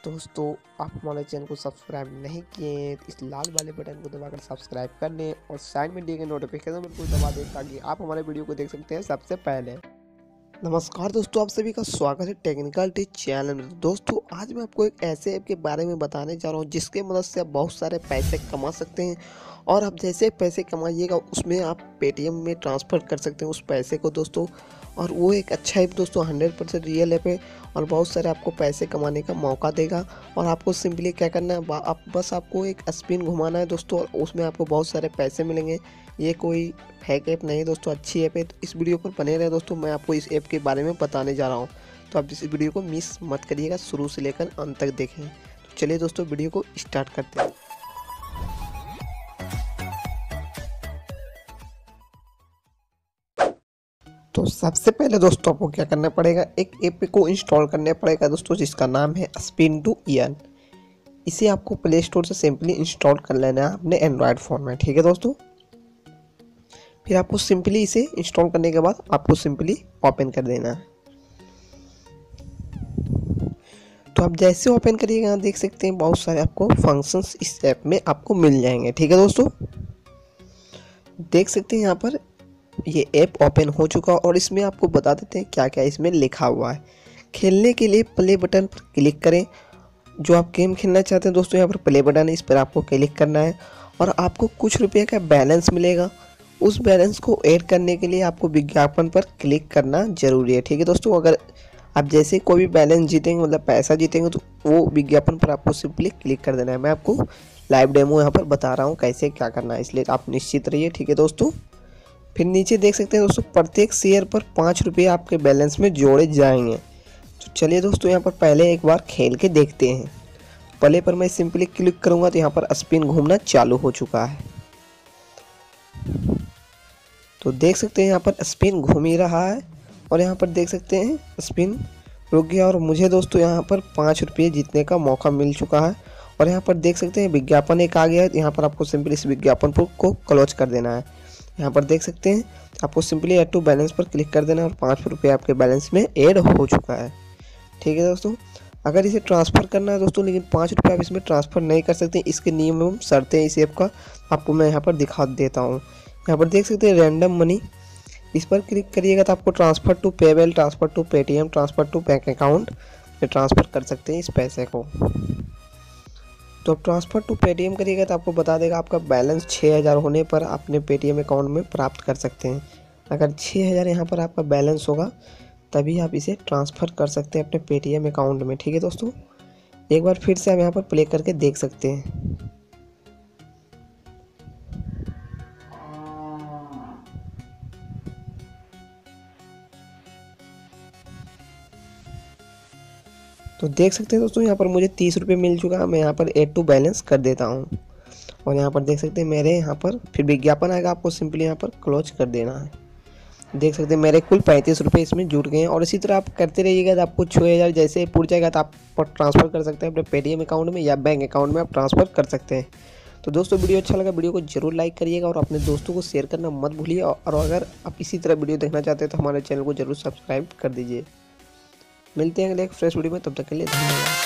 दोस्तों, आप हमारे चैनल को सब्सक्राइब नहीं किए हैं तो इस लाल वाले बटन को दबाकर सब्सक्राइब कर लें और साइड में दिए गए नोटिफिकेशन बटन को दबा दें ताकि आप हमारे वीडियो को देख सकते हैं सबसे पहले। नमस्कार दोस्तों, आप सभी का स्वागत है टेक्निकल टिप चैनल में। दोस्तों, आज मैं आपको एक ऐसे ऐप के बारे में बताने जा रहा हूं जिसके मदद से आप बहुत सारे पैसे कमा सकते हैं और आप जैसे पैसे कमाइएगा उसमें आप पेटीएम में ट्रांसफ़र कर सकते हैं उस पैसे को दोस्तों। और वो एक अच्छा ऐप दोस्तों, 100% रियल ऐप है और बहुत सारे आपको पैसे कमाने का मौका देगा। और आपको सिंपली क्या करना है, आपको एक स्पिन घुमाना है दोस्तों और उसमें आपको बहुत सारे पैसे मिलेंगे। ये कोई फेक ऐप नहीं दोस्तों, अच्छी ऐप है। तो इस वीडियो पर बने रहे दोस्तों, मैं आपको इस ऐप के बारे में बताने जा रहा हूँ। तो आप इस वीडियो को मिस मत करिएगा, शुरू से लेकर अंत तक देखें। तो चलिए दोस्तों, वीडियो को स्टार्ट करते हैं। तो सबसे पहले दोस्तों आपको क्या करना पड़ेगा, एक ऐप को इंस्टॉल करना पड़ेगा दोस्तों जिसका नाम है स्पिन टू अर्न। इसे आपको प्ले स्टोर से सिंपली इंस्टॉल कर लेना है अपने एंड्रॉयड फ़ोन में, ठीक है दोस्तों। फिर आपको सिंपली इसे इंस्टॉल करने के बाद आपको सिंपली ओपन कर देना है। तो आप जैसे ओपन करिएगा यहाँ देख सकते हैं बहुत सारे आपको फंक्शंस इस ऐप में आपको मिल जाएंगे, ठीक है दोस्तों। देख सकते हैं यहाँ पर ये ऐप ओपन हो चुका और इसमें आपको बता देते हैं क्या क्या इसमें लिखा हुआ है। खेलने के लिए प्ले बटन पर क्लिक करें। जो आप गेम खेलना चाहते हैं दोस्तों, यहाँ पर प्ले बटन है, इस पर आपको क्लिक करना है और आपको कुछ रुपये का बैलेंस मिलेगा। उस बैलेंस को ऐड करने के लिए आपको विज्ञापन पर क्लिक करना ज़रूरी है, ठीक है दोस्तों। अगर आप जैसे कोई भी बैलेंस जीतेंगे, मतलब पैसा जीतेंगे, तो वो विज्ञापन पर आपको सिंपली क्लिक कर देना है। मैं आपको लाइव डेमो यहाँ पर बता रहा हूँ कैसे क्या करना है, इसलिए आप निश्चित रहिए, ठीक है दोस्तों। फिर नीचे देख सकते हैं दोस्तों, प्रत्येक शेयर पर 5 रुपये आपके बैलेंस में जोड़े जाएंगे। तो चलिए दोस्तों, यहाँ पर पहले एक बार खेल के देखते हैं। प्ले पर मैं सिंपली क्लिक करूँगा तो यहाँ पर स्पिन घूमना चालू हो चुका है। तो देख सकते हैं यहाँ पर स्पिन घूम ही रहा है और यहाँ पर देख सकते हैं स्पिन रुक गया और मुझे दोस्तों यहाँ पर 5 रुपये जीतने का मौका मिल चुका है। और यहाँ पर देख सकते हैं विज्ञापन एक आ गया है, यहाँ पर आपको सिंपली इस विज्ञापन को क्लोज कर देना है। यहाँ पर देख सकते हैं आपको सिंपली ऐड टू बैलेंस पर क्लिक कर देना है और 5 रुपये आपके बैलेंस में ऐड हो चुका है, ठीक है दोस्तों। अगर इसे ट्रांसफ़र करना है दोस्तों, लेकिन 5 रुपये आप इसमें ट्रांसफ़र नहीं कर सकते, इसके नियम एवं शर्तें इस ऐप का आपको मैं यहाँ पर दिखा देता हूँ। यहाँ पर देख सकते हैं रैंडम मनी, इस पर क्लिक करिएगा तो आपको ट्रांसफ़र टू पेबल, transfer to Paytm, transfer to bank account में ट्रांसफ़र कर सकते हैं इस पैसे को। तो आप ट्रांसफ़र टू पेटीएम करिएगा तो आपको बता देगा आपका बैलेंस 6000 होने पर अपने पेटीएम अकाउंट में प्राप्त कर सकते हैं। अगर 6000 यहाँ पर आपका बैलेंस होगा तभी आप इसे ट्रांसफ़र कर सकते हैं अपने पेटीएम अकाउंट में, ठीक है दोस्तों। एक बार फिर से आप यहाँ पर प्ले करके देख सकते हैं। तो देख सकते हैं दोस्तों, यहाँ पर मुझे 30 रुपये मिल चुका है। मैं यहाँ पर ऐड टू बैलेंस कर देता हूँ और यहाँ पर देख सकते हैं मेरे यहाँ पर फिर विज्ञापन आएगा, आपको सिंपली यहाँ पर क्लोज कर देना है। देख सकते हैं मेरे कुल 35 रुपये इसमें जुट गए हैं और इसी तरह आप करते रहिएगा तो आपको 6000 जैसे पूछ जाएगा तो आप ट्रांसफ़र कर सकते हैं अपने पेटीएम अकाउंट में या बैंक अकाउंट में आप ट्रांसफ़र कर सकते हैं। तो दोस्तों, वीडियो अच्छा लगा, वीडियो को जरूर लाइक करिएगा और अपने दोस्तों को शेयर करना मत भूलिए। और अगर आप इसी तरह वीडियो देखना चाहते हैं तो हमारे चैनल को जरूर सब्सक्राइब कर दीजिए। मिलते हैं अगले एक फ्रेश वीडियो में, तब तक के लिए धन्यवाद।